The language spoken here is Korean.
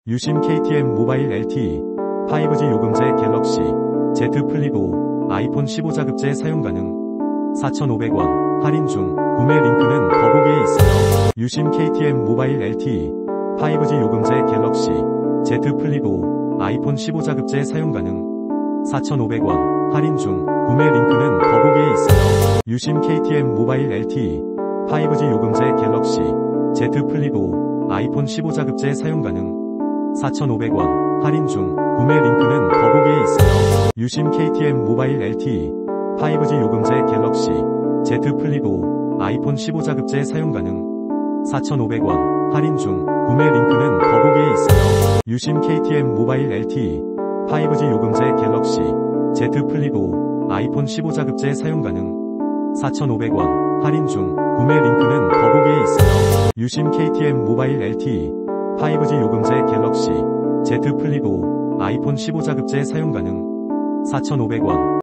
유심 KTM 모바일 LTE 5G 요금제 갤럭시 Z 플립 5 아이폰 15 자급제 사용 가능 4,500원 할인 중 구매 링크는 더보기에 있어요. 유심 KTM 모바일 LTE 5G 요금제 갤럭시 Z 플립 5 아이폰 15 자급제 사용 가능 4,500원 할인 중 구매 링크는 더보기에 있어요. 유심 KTM 모바일 LTE 5G 요금제 갤럭시 Z 플립 5 아이폰 15 자급제 사용 가능 4,500원 할인 중 구매 링크는 더보기에 있어요. 유심 KTM 모바일 LTE 5G 요금제 갤럭시 Z 플립 5 아이폰 15 자급제 사용 가능 4,500원 할인 중 구매 링크는 더보기에 있어요. 유심 KTM 모바일 LTE 5G 요금제 갤럭시 Z 플립 5 아이폰 15 자급제 사용 가능 4,500원 할인 중 구매 링크는 더보기에 있어요. 유심 KTM 모바일 LTE 5G 요금제 갤럭시 Z 플립 5 아이폰 15 자급제 사용 가능 4,500원